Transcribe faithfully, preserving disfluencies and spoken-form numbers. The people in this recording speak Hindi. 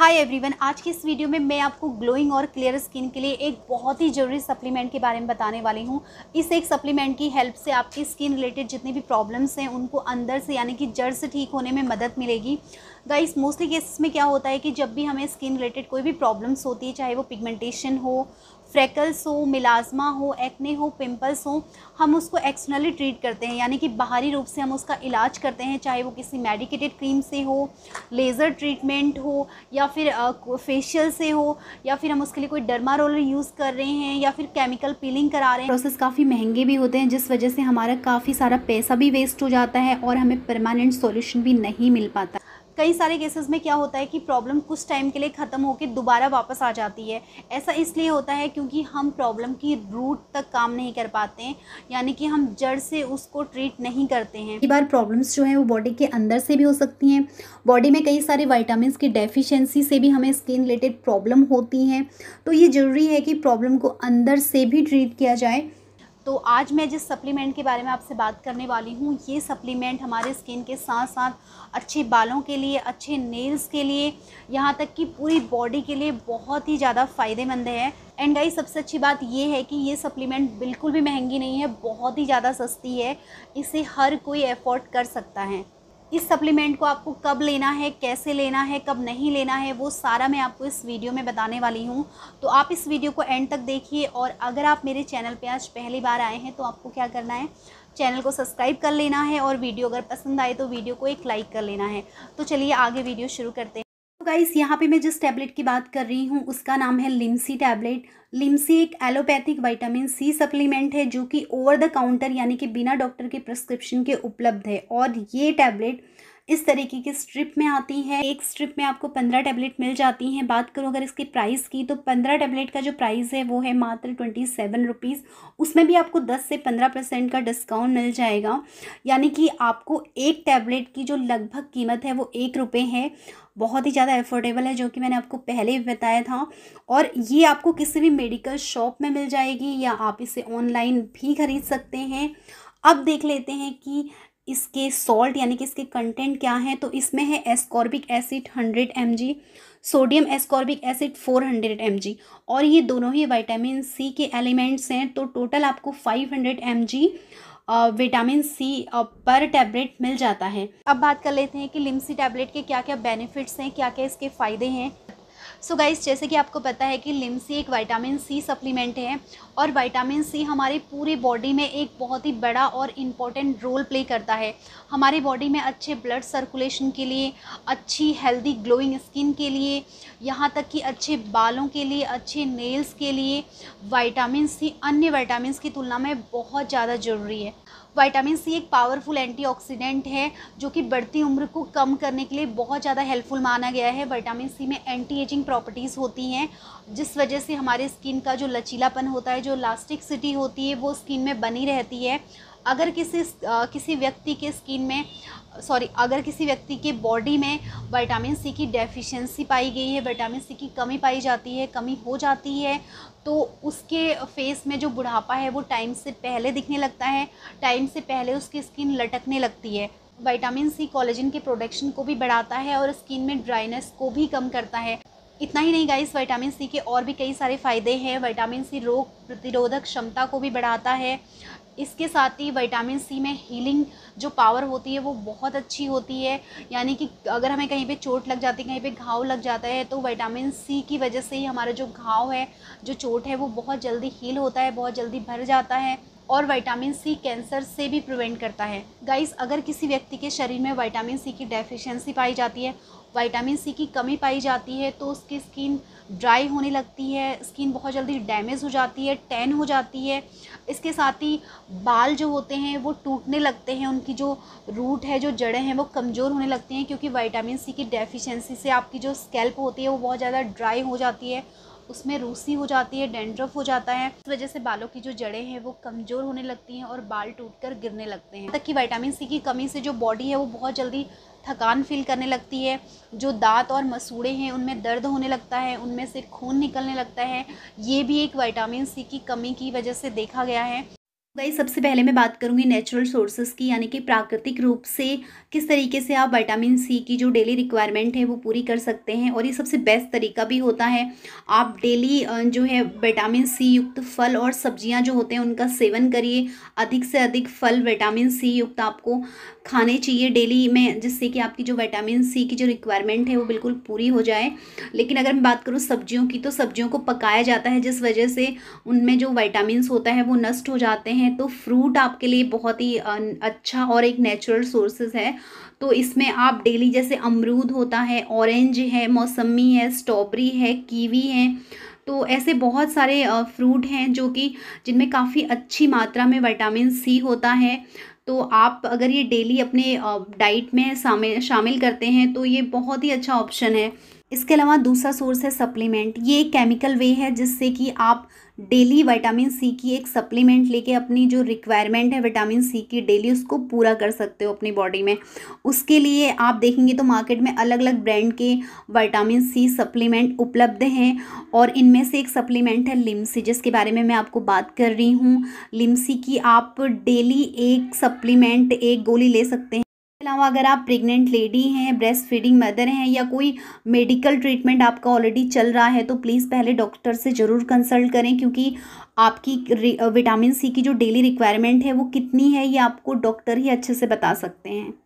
हाय एवरीवन, आज की इस वीडियो में मैं आपको ग्लोइंग और क्लियर स्किन के लिए एक बहुत ही ज़रूरी सप्लीमेंट के बारे में बताने वाली हूँ। इस एक सप्लीमेंट की हेल्प से आपकी स्किन रिलेटेड जितनी भी प्रॉब्लम्स हैं उनको अंदर से यानी कि जड़ से ठीक होने में मदद मिलेगी। गाइस, मोस्टली केसेस में क्या होता है कि जब भी हमें स्किन रिलेटेड कोई भी प्रॉब्लम्स होती है, चाहे वो पिगमेंटेशन हो, फ्रेकल्स हो, मिलाज़मा हो, एक्ने हो, पिंपल्स हो, हम उसको एक्सटर्नली ट्रीट करते हैं, यानी कि बाहरी रूप से हम उसका इलाज करते हैं, चाहे वो किसी मेडिकेटेड क्रीम से हो, लेज़र ट्रीटमेंट हो, या फिर फेशियल से हो, या फिर हम उसके लिए कोई डर्मा रोलर यूज़ कर रहे हैं, या फिर केमिकल पीलिंग करा रहे हैं। प्रोसेस काफ़ी महंगे भी होते हैं, जिस वजह से हमारा काफ़ी सारा पैसा भी वेस्ट हो जाता है और हमें परमानेंट सॉल्यूशन भी नहीं मिल पाता। कई सारे केसेस में क्या होता है कि प्रॉब्लम कुछ टाइम के लिए ख़त्म होकर दोबारा वापस आ जाती है। ऐसा इसलिए होता है क्योंकि हम प्रॉब्लम की रूट तक काम नहीं कर पाते हैं, यानी कि हम जड़ से उसको ट्रीट नहीं करते हैं। कई बार प्रॉब्लम्स जो हैं वो बॉडी के अंदर से भी हो सकती हैं। बॉडी में कई सारे विटामिन्स की डेफिशिएंसी से भी हमें स्किन रिलेटेड प्रॉब्लम होती हैं, तो ये ज़रूरी है कि प्रॉब्लम को अंदर से भी ट्रीट किया जाए। तो आज मैं जिस सप्लीमेंट के बारे में आपसे बात करने वाली हूँ, ये सप्लीमेंट हमारे स्किन के साथ साथ अच्छे बालों के लिए, अच्छे नेल्स के लिए, यहाँ तक कि पूरी बॉडी के लिए बहुत ही ज़्यादा फ़ायदेमंद है। एंड गाइस, सबसे अच्छी बात ये है कि ये सप्लीमेंट बिल्कुल भी महंगी नहीं है, बहुत ही ज़्यादा सस्ती है। इसे हर कोई अफोर्ड कर सकता है। इस सप्लीमेंट को आपको कब लेना है, कैसे लेना है, कब नहीं लेना है, वो सारा मैं आपको इस वीडियो में बताने वाली हूँ। तो आप इस वीडियो को एंड तक देखिए, और अगर आप मेरे चैनल पे आज पहली बार आए हैं तो आपको क्या करना है, चैनल को सब्सक्राइब कर लेना है, और वीडियो अगर पसंद आए तो वीडियो को एक लाइक कर लेना है। तो चलिए आगे वीडियो शुरू करते हैं। तो गाइस, यहाँ पे मैं जिस टैबलेट की बात कर रही हूँ उसका नाम है लिमसी टैबलेट। लिमसी एक एलोपैथिक विटामिन सी सप्लीमेंट है जो कि ओवर द काउंटर यानी कि बिना डॉक्टर के प्रिस्क्रिप्शन के उपलब्ध है। और ये टैबलेट इस तरीके की स्ट्रिप में आती है। एक स्ट्रिप में आपको पंद्रह टैबलेट मिल जाती हैं। बात करूँ अगर इसकी प्राइस की, तो पंद्रह टैबलेट का जो प्राइस है वो है मात्र ट्वेंटी सेवन रुपीज़। उसमें भी आपको दस से पंद्रह परसेंट का डिस्काउंट मिल जाएगा, यानी कि आपको एक टैबलेट की जो लगभग कीमत है वो एक रुपये है। बहुत ही ज़्यादा अफोर्डेबल है, जो कि मैंने आपको पहले भी बताया था। और ये आपको किसी भी मेडिकल शॉप में मिल जाएगी, या आप इसे ऑनलाइन भी खरीद सकते हैं। अब देख लेते हैं कि इसके सॉल्ट यानी कि इसके कंटेंट क्या हैं। तो इसमें है ascorbic acid hundred M G, sodium ascorbic acid four hundred M G, और ये दोनों ही विटामिन सी के एलिमेंट्स हैं। तो टोटल आपको five hundred M G vitamin C पर टैबलेट मिल जाता है। अब बात कर लेते हैं कि लिमसी टैबलेट के क्या क्या बेनिफिट्स हैं, क्या क्या इसके फ़ायदे हैं। सो गाइस, जैसे कि आपको पता है कि लिमसी एक विटामिन सी सप्लीमेंट है, और विटामिन सी हमारी पूरी बॉडी में एक बहुत ही बड़ा और इम्पॉर्टेंट रोल प्ले करता है। हमारी बॉडी में अच्छे ब्लड सर्कुलेशन के लिए, अच्छी हेल्दी ग्लोइंग स्किन के लिए, यहाँ तक कि अच्छे बालों के लिए, अच्छे नेल्स के लिए विटामिन सी अन्य विटामिन्स की तुलना में बहुत ज़्यादा ज़रूरी है। विटामिन सी एक पावरफुल एंटीऑक्सीडेंट है जो कि बढ़ती उम्र को कम करने के लिए बहुत ज़्यादा हेल्पफुल माना गया है। विटामिन सी में एंटी एजिंग प्रॉपर्टीज़ होती हैं, जिस वजह से हमारे स्किन का जो लचीलापन होता है, जो इलास्टिसिटी होती है, वो स्किन में बनी रहती है। अगर किसी आ, किसी व्यक्ति के स्किन में सॉरी अगर किसी व्यक्ति के बॉडी में विटामिन सी की डेफिशिएंसी पाई गई है, विटामिन सी की कमी पाई जाती है, कमी हो जाती है, तो उसके फेस में जो बुढ़ापा है वो टाइम से पहले दिखने लगता है, टाइम से पहले उसकी स्किन लटकने लगती है। विटामिन सी कोलेजन के प्रोडक्शन को भी बढ़ाता है और स्किन में ड्राइनेस को भी कम करता है। इतना ही नहीं गाइस, विटामिन सी के और भी कई सारे फ़ायदे हैं। विटामिन सी रोग प्रतिरोधक क्षमता को भी बढ़ाता है। इसके साथ ही विटामिन सी में हीलिंग जो पावर होती है वो बहुत अच्छी होती है, यानी कि अगर हमें कहीं पे चोट लग जाती है, कहीं पे घाव लग जाता है, तो विटामिन सी की वजह से ही हमारा जो घाव है, जो चोट है, वो बहुत जल्दी हील होता है, बहुत जल्दी भर जाता है। और विटामिन सी कैंसर से भी प्रिवेंट करता है। गाइस, अगर किसी व्यक्ति के शरीर में विटामिन सी की डेफिशिएंसी पाई जाती है, विटामिन सी की कमी पाई जाती है, तो उसकी स्किन ड्राई होने लगती है, स्किन बहुत जल्दी डैमेज हो जाती है, टैन हो जाती है। इसके साथ ही बाल जो होते हैं वो टूटने लगते हैं, उनकी जो रूट है, जो जड़ें हैं, वो कमज़ोर होने लगती हैं, क्योंकि विटामिन सी की डेफिशिएंसी से आपकी जो स्कैल्प होती है वो बहुत ज़्यादा ड्राई हो जाती है, उसमें रूसी हो जाती है, डैंड्रफ हो जाता है। इस वजह से बालों की जो जड़ें हैं वो कमज़ोर होने लगती हैं और बाल टूटकर गिरने लगते हैं। तक कि विटामिन सी की कमी से जो बॉडी है वो बहुत जल्दी थकान फील करने लगती है, जो दांत और मसूड़े हैं उनमें दर्द होने लगता है, उनमें से खून निकलने लगता है। ये भी एक विटामिन सी की कमी की वजह से देखा गया है। गाइस सबसे पहले मैं बात करूंगी नेचुरल सोर्सेज की, यानी कि प्राकृतिक रूप से किस तरीके से आप विटामिन सी की जो डेली रिक्वायरमेंट है वो पूरी कर सकते हैं। और ये सबसे बेस्ट तरीका भी होता है। आप डेली जो है विटामिन सी युक्त फल और सब्जियां जो होते हैं उनका सेवन करिए। अधिक से अधिक फल विटामिन सी युक्त आपको खाने चाहिए डेली में, जिससे कि आपकी जो विटामिन सी की जो रिक्वायरमेंट है वो बिल्कुल पूरी हो जाए। लेकिन अगर मैं बात करूँ सब्जियों की, तो सब्जियों को पकाया जाता है जिस वजह से उनमें जो विटामिन्स होता है वो नष्ट हो जाते हैं। तो फ्रूट आपके लिए बहुत ही अच्छा और एक नेचुरल सोर्सेज है। तो इसमें आप डेली, जैसे अमरूद होता है, ऑरेंज है, मौसमी है, स्ट्रॉबेरी है, कीवी है, तो ऐसे बहुत सारे फ्रूट हैं जो कि जिनमें काफ़ी अच्छी मात्रा में विटामिन सी होता है। तो आप अगर ये डेली अपने डाइट में शामिल शामिल करते हैं तो ये बहुत ही अच्छा ऑप्शन है। इसके अलावा दूसरा सोर्स है सप्लीमेंट। ये एक केमिकल वे है जिससे कि आप डेली विटामिन सी की एक सप्लीमेंट लेके अपनी जो रिक्वायरमेंट है विटामिन सी की डेली उसको पूरा कर सकते हो अपनी बॉडी में। उसके लिए आप देखेंगे तो मार्केट में अलग अलग ब्रांड के विटामिन सी सप्लीमेंट उपलब्ध हैं। और इनमें से एक सप्लीमेंट है लिम्सी, जिसके बारे में मैं आपको बात कर रही हूँ। लिम्सी की आप डेली एक सप्लीमेंट, एक गोली ले सकते हैं। इसके अलावा अगर आप प्रेग्नेंट लेडी हैं, ब्रेस्ट फीडिंग मदर हैं, या कोई मेडिकल ट्रीटमेंट आपका ऑलरेडी चल रहा है, तो प्लीज़ पहले डॉक्टर से ज़रूर कंसल्ट करें, क्योंकि आपकी विटामिन सी की जो डेली रिक्वायरमेंट है वो कितनी है ये आपको डॉक्टर ही अच्छे से बता सकते हैं।